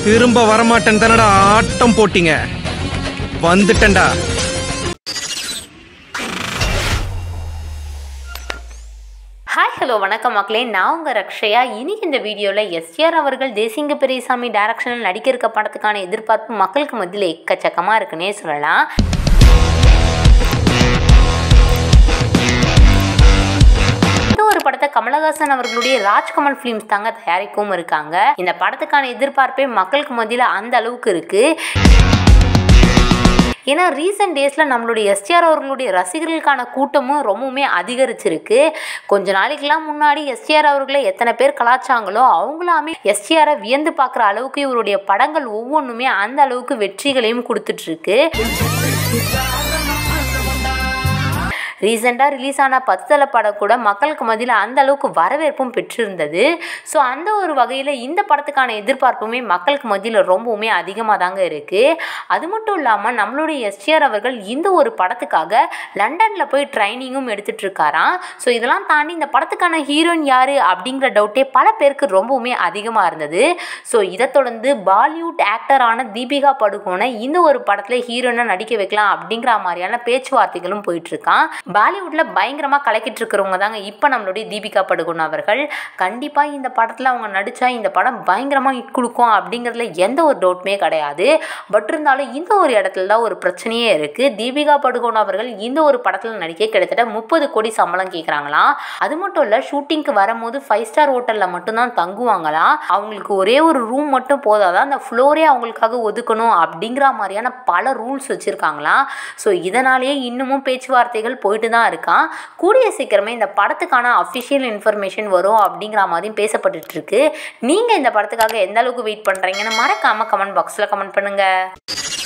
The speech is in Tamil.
திரும்ப வரமாட்டேன்னு தானடா ஆட்டம் போட்டீங்க. வந்துட்டேன்டா. ஹாய் ஹலோ வணக்கம் மக்களே, நான் உங்கள் ரக்ஷயா. இன்னைக்கு இந்த வீடியோவில் எஸ்ஆர் அவர்கள் தேசிங்க பெரியசாமி டைரக்ஷனில் நடிக்க இருக்க படத்துக்கான எதிர்பார்ப்பு மக்களுக்கு மத்தியில் எக்கச்சக்கமாக இருக்குன்னே சொல்லலாம். ஒரு படத்தை கமலஹாசன் அவர்களுடைய ராஜ்கமல் ஃபிலிம்ஸ் தாங்க தயாரிக்கவும் இருக்காங்க. இந்த படத்துக்கான எதிர்பார்ப்பே மக்களுக்கு மத்தியில் அந்த அளவுக்கு இருக்கு. ஏன்னா ரீசெண்ட் டேஸில் நம்மளுடைய எஸ்ஆர் அவர்களுடைய ரசிகர்களுக்கான கூட்டமும் ரொம்பவுமே அதிகரிச்சிருக்கு. கொஞ்ச நாளைக்கெல்லாம் முன்னாடி எஸ்ஆர் அவர்களை எத்தனை பேர் கலாச்சாங்களோ அவங்களாமே எஸ்ஆரை வியந்து பார்க்குற அளவுக்கு இவருடைய படங்கள் ஒவ்வொன்றுமே அந்த அளவுக்கு வெற்றிகளையும் கொடுத்துட்ருக்கு. ரீசெண்டாக ரிலீஸ் ஆன 10 தல படம் கூட மக்களுக்கு மத்தியில் அந்த அளவுக்கு வரவேற்பும் பெற்றிருந்தது. ஸோ அந்த ஒரு வகையில் இந்த படத்துக்கான எதிர்பார்ப்புமே மக்களுக்கு மத்தியில் ரொம்பவுமே அதிகமாக தாங்க இருக்குது. அது மட்டும் இல்லாமல் நம்மளுடைய எஸ்ஆர் அவர்கள் இந்த ஒரு படத்துக்காக லண்டனில் போய் ட்ரைனிங்கும் எடுத்துகிட்டு இருக்காராம். ஸோ இதெல்லாம் தாண்டி இந்த படத்துக்கான ஹீரோயின் யார் அப்படிங்கிற டவுட்டே பல பேருக்கு ரொம்பவுமே அதிகமாக இருந்தது. ஸோ இதை தொடர்ந்து பாலிவுட் ஆக்டரான தீபிகா படுகோனை இந்த ஒரு படத்தில் ஹீரோயினாக நடிக்க வைக்கலாம் அப்படிங்கிற மாதிரியான பேச்சுவார்த்தைகளும் போயிட்டுருக்கான். பாலிவுட்டில் பயங்கரமாக கலக்கிட்டு இருக்கிறவங்க தாங்க இப்போ நம்மளுடைய தீபிகா படுகோன் அவர்கள். கண்டிப்பாக இந்த படத்தில் அவங்க நடித்தா இந்த படம் பயங்கரமாக ஹிட் கொடுக்கும் அப்படிங்கிறதுல எந்த ஒரு டவுட்டுமே கிடையாது. பட் இருந்தாலும் இந்த ஒரு இடத்துல தான் ஒரு பிரச்சனையே இருக்குது. தீபிகா படுகோன் அவர்கள் இந்த ஒரு படத்தில் நடிக்க கிட்டத்தட்ட 30 கோடி சம்பளம் கேட்குறாங்களாம். அது மட்டும் இல்லை, ஷூட்டிங்க்கு வரும்போது 5 ஸ்டார் ஹோட்டலில் மட்டும்தான் தங்குவாங்களாம். அவங்களுக்கு ஒரே ஒரு ரூம் மட்டும் போதாதான் அந்த ஃப்ளோரே அவங்களுக்காக ஒதுக்கணும் அப்படிங்கிற மாதிரியான பல ரூல்ஸ் வச்சுருக்காங்களாம். ஸோ இதனாலேயே இன்னமும் பேச்சுவார்த்தைகள் போயிட்டு தான் இருக்கான். கூடிய சீக்கிரமே இந்த படத்துக்கான அஃபிஷியல் இன்ஃபர்மேஷன் வரும் அப்படிங்கிற மாதிரியும் பேசப்பட்டு இருக்கு. நீங்கள் இந்த படத்துக்காக எந்த அளவுக்கு வெயிட் பண்ணுறீங்கன்னு மறக்காமல் கமெண்ட் பாக்ஸில் கமெண்ட் பண்ணுங்கள்.